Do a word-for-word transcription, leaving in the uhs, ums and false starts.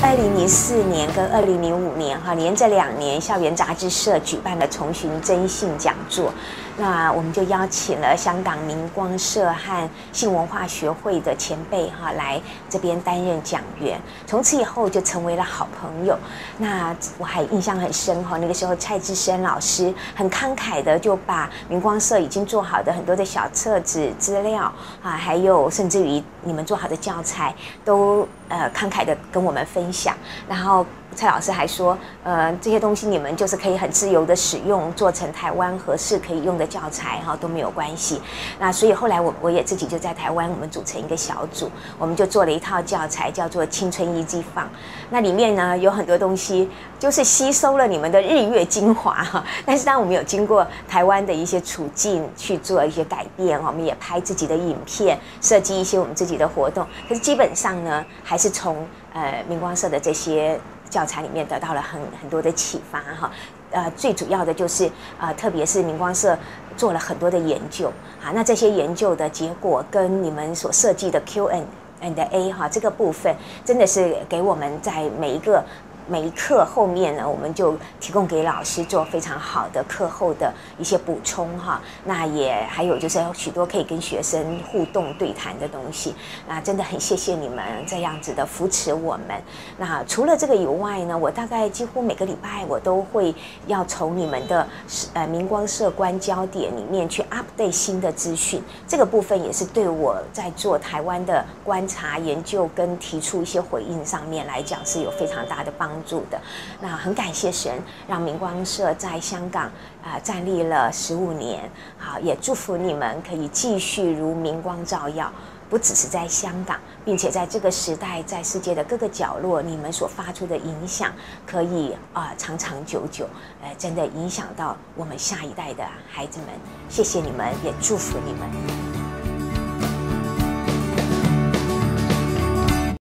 二零零四年跟二零零五年哈，连着两年，校园杂志社举办了重寻征信讲座。那我们就邀请了香港明光社和性文化学会的前辈哈来这边担任讲员，从此以后就成为了好朋友。那我还印象很深哈，那个时候蔡志深老师很慷慨的就把明光社已经做好的很多的小册子资料啊，还有甚至于你们做好的教材都呃慷慨的跟我们分享，然后蔡老师还说，呃，这些东西你们就是可以很自由的使用，做成台湾合适可以用的教材哈都没有关系。那所以后来我我也自己就在台湾，我们组成一个小组，我们就做了一套教材，叫做《青春一季放》。那里面呢有很多东西就是吸收了你们的日月精华哈，但是当然我们有经过台湾的一些处境去做一些改变，我们也拍自己的影片，设计一些我们自己的活动。可是基本上呢，还是从呃明光社的这些教材里面得到了很很多的启发哈，呃，最主要的就是呃，特别是明光社做了很多的研究啊，那这些研究的结果跟你们所设计的 Q and A 哈这个部分，真的是给我们在每一个每一课后面呢，我们就提供给老师做非常好的课后的一些补充哈。那也还有就是许多可以跟学生互动对谈的东西。那真的很谢谢你们这样子的扶持我们。那除了这个以外呢，我大概几乎每个礼拜我都会要从你们的呃明光社观焦点里面去 update 新的资讯。这个部分也是对我在做台湾的观察研究跟提出一些回应上面来讲是有非常大的帮助。帮助的，那很感谢神，让明光社在香港啊、呃、站立了十五年，好，也祝福你们可以继续如明光照耀，不只是在香港，并且在这个时代，在世界的各个角落，你们所发出的影响可以啊、呃、长长久久，呃，真的影响到我们下一代的孩子们。谢谢你们，也祝福你们。